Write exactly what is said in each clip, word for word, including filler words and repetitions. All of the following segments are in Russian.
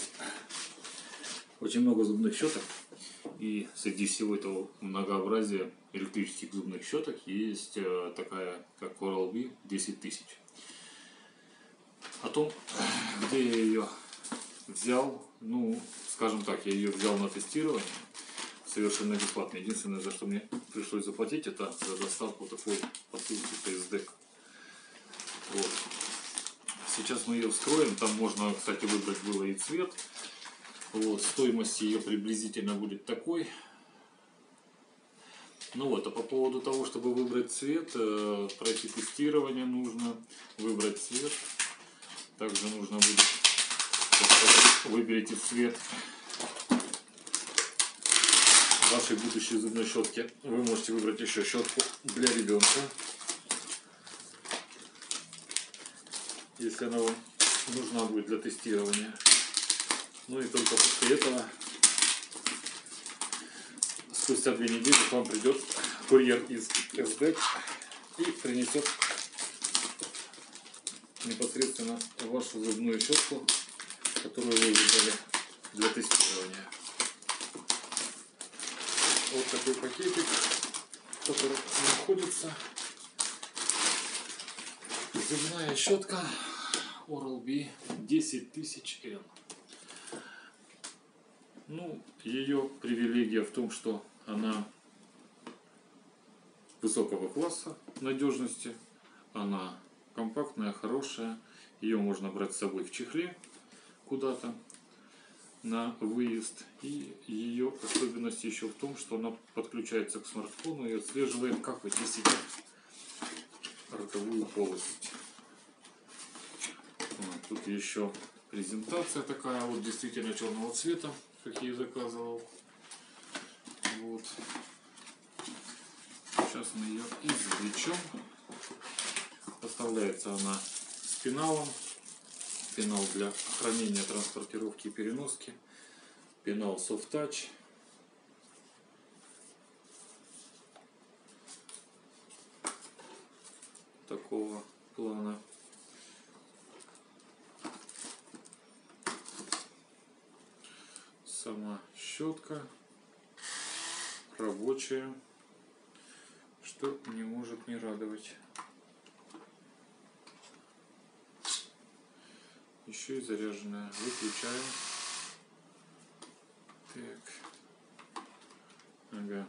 очень много зубных щеток, и среди всего этого многообразия электрических зубных щеток есть такая, как Oral-B десять тысяч. О том, где я ее взял, ну, скажем так, я ее взял на тестирование совершенно бесплатно. Единственное, за что мне пришлось заплатить, это за доставку такой посылки пи эс дек. Вот. Сейчас мы ее вскроем, там можно, кстати, выбрать было и цвет. Вот. Стоимость ее приблизительно будет такой. Ну вот, а по поводу того, чтобы выбрать цвет, пройти тестирование нужно, выбрать цвет. Также нужно будет, выберите цвет вашей будущей зубной щетки. Вы можете выбрать еще щетку для ребенка, если она вам нужна будет для тестирования. Ну и только после этого, спустя две недели, к вам придет курьер из эс дек и принесет непосредственно вашу зубную щетку, которую вы выбрали для тестирования. Вот такой пакетик, в котором находится зубная щетка Oral-B десять тысяч эн. Ну, ее привилегия в том, что она высокого класса надежности, она компактная, хорошая, ее можно брать с собой в чехле куда-то на выезд. И ее особенность еще в том, что она подключается к смартфону и отслеживает, как вы чистите ротовую полость. Вот, тут еще презентация такая, вот действительно черного цвета, как я и заказывал. Вот. Сейчас мы ее извлечем. Поставляется она с пеналом. Пенал для хранения, транспортировки и переноски. Пенал Soft Touch. Такого плана. Сама щетка рабочая, что не может не радовать. Еще и заряженная. Выключаем. Так. Ага.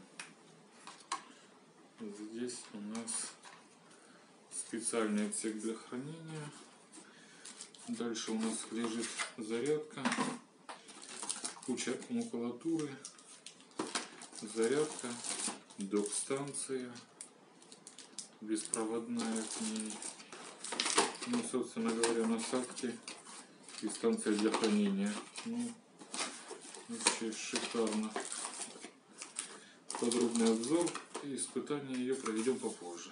Здесь у нас специальный отсек для хранения. Дальше у нас лежит зарядка. Куча макулатуры. Зарядка. Док-станция. Беспроводная к ней. Ну, собственно говоря, насадки и станция для хранения. Ну, вообще шикарно. Подробный обзор и испытание ее проведем попозже.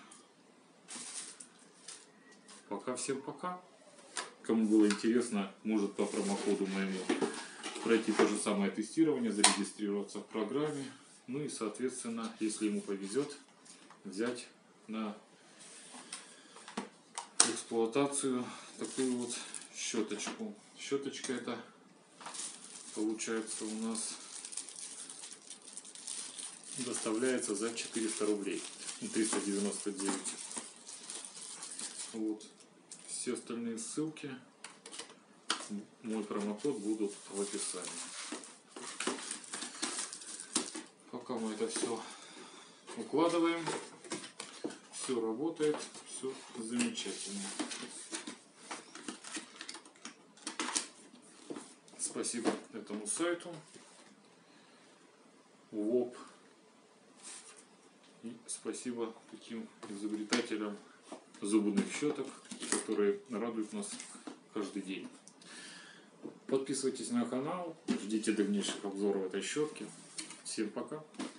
Пока всем пока. Кому было интересно, может по промокоду моему пройти то же самое тестирование, зарегистрироваться в программе. Ну и соответственно, если ему повезет, взять на эксплуатацию такую вот щеточку. Щеточка эта получается у нас доставляется за четыреста рублей, триста девяносто девять. Вот. Все остальные ссылки, мой промокод, будут в описании. Пока мы это все укладываем, все работает, все замечательно. Спасибо этому сайту ВОП. И спасибо таким изобретателям зубных щеток, которые радуют нас каждый день. Подписывайтесь на канал, ждите дальнейших обзоров этой щетки. Всем пока!